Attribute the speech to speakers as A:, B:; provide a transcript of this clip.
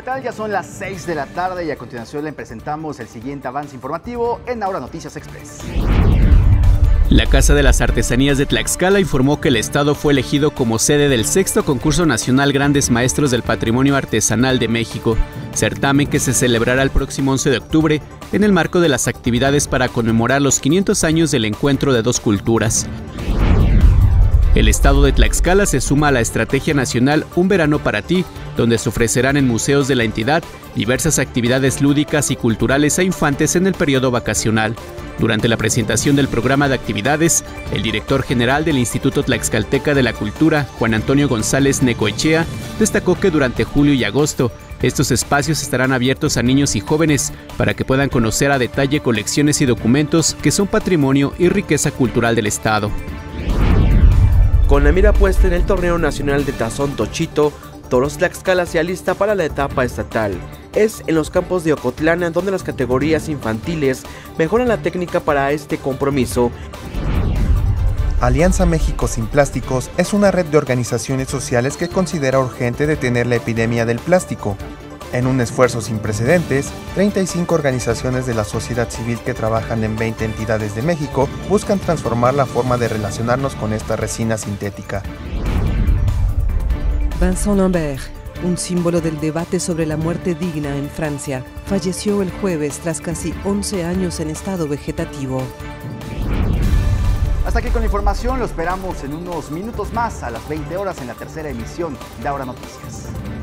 A: ¿Qué tal? Ya son las 6 de la tarde y a continuación le presentamos el siguiente avance informativo en Ahora Noticias Express.
B: La Casa de las Artesanías de Tlaxcala informó que el estado fue elegido como sede del 6º Concurso Nacional Grandes Maestros del Patrimonio Artesanal de México, certamen que se celebrará el próximo 11 de octubre en el marco de las actividades para conmemorar los 500 años del encuentro de dos culturas. El estado de Tlaxcala se suma a la estrategia nacional Un Verano para Ti, donde se ofrecerán en museos de la entidad diversas actividades lúdicas y culturales a infantes en el periodo vacacional. Durante la presentación del programa de actividades, el director general del Instituto Tlaxcalteca de la Cultura, Juan Antonio González Necoechea, destacó que durante julio y agosto, estos espacios estarán abiertos a niños y jóvenes para que puedan conocer a detalle colecciones y documentos que son patrimonio y riqueza cultural del estado.
C: Con la mira puesta en el Torneo Nacional de Tazón Tochito, Toros Tlaxcala se alista para la etapa estatal. Es en los campos de Ocotlán donde las categorías infantiles mejoran la técnica para este compromiso.
D: Alianza México Sin Plásticos es una red de organizaciones sociales que considera urgente detener la epidemia del plástico. En un esfuerzo sin precedentes, 35 organizaciones de la sociedad civil que trabajan en 20 entidades de México buscan transformar la forma de relacionarnos con esta resina sintética.
E: Vincent Lambert, un símbolo del debate sobre la muerte digna en Francia, falleció el jueves tras casi 11 años en estado vegetativo.
A: Hasta aquí con la información, lo esperamos en unos minutos más a las 20 horas en la tercera emisión de Ahora Noticias.